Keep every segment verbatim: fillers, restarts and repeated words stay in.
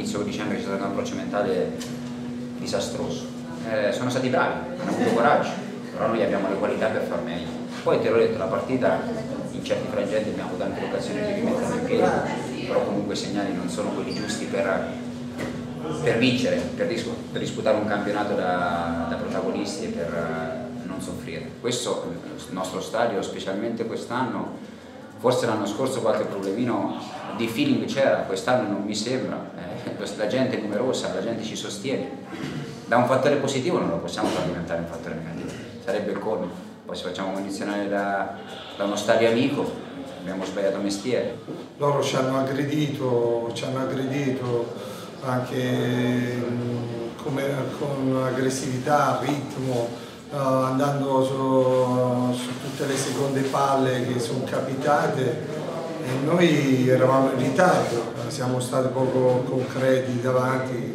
all'inizio dicendo che c'è stato un approccio mentale disastroso. Eh, sono stati bravi, hanno avuto coraggio, però noi abbiamo le qualità per far meglio. Poi te l'ho detto, la partita in certi frangenti abbiamo avuto anche l'occasione di rimetterla in piedi, però comunque i segnali non sono quelli giusti per, per vincere, per, dis per disputare un campionato da, da protagonisti e per non soffrire. Questo il nostro stadio, specialmente quest'anno, forse l'anno scorso qualche problemino di feeling c'era, quest'anno non mi sembra, eh, la gente è numerosa, la gente ci sostiene. Da un fattore positivo non lo possiamo far diventare un fattore negativo, sarebbe il colmo. Poi se facciamo condizionare da, da uno stadio amico, abbiamo sbagliato mestiere. Loro ci hanno aggredito, ci hanno aggredito anche come, con aggressività, ritmo, Uh, andando su, su tutte le seconde palle che sono capitate, e noi eravamo in ritardo, siamo stati poco concreti davanti.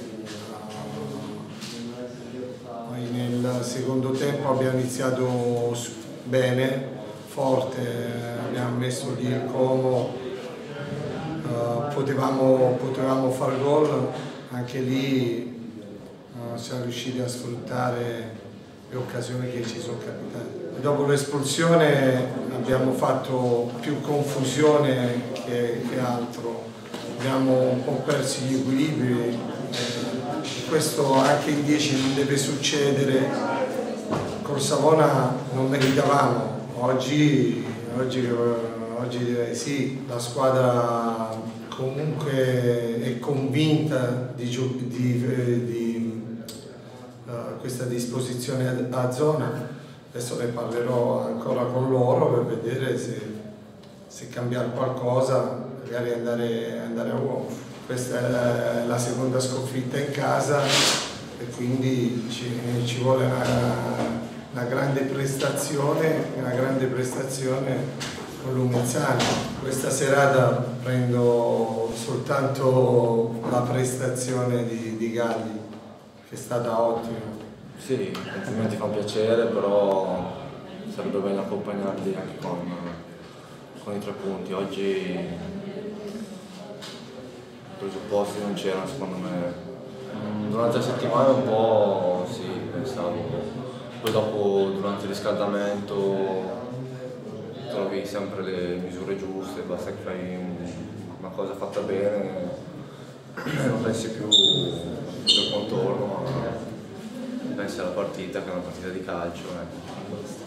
Poi nel secondo tempo abbiamo iniziato bene, forte, abbiamo messo lì il Como, uh, potevamo, potevamo far gol, anche lì uh, siamo riusciti a sfruttare le occasioni che ci sono capitate. Dopo l'espulsione abbiamo fatto più confusione che, che altro, abbiamo un po' perso gli equilibri, questo anche in dieci non deve succedere. Col Savona non meritavamo, oggi, oggi, oggi direi sì, la squadra comunque è convinta di, di, di questa disposizione a zona. Adesso ne parlerò ancora con loro per vedere se, se cambiare qualcosa, magari andare, andare a uomo. Questa è la seconda sconfitta in casa e quindi ci, ci vuole una, una grande prestazione, una grande prestazione con l'Umezzana. Questa serata prendo soltanto la prestazione di, di Galli, che è stata ottima. Sì, i complimenti fanno piacere, però sarebbe bene accompagnarli anche con, con i tre punti. Oggi i presupposti non c'erano secondo me. Durante la settimana un po' sì, pensavo. Poi dopo, durante il riscaldamento, trovi sempre le misure giuste, basta che fai una cosa fatta bene, non pensi più al contorno, ma pensi alla partita che è una partita di calcio. Eh.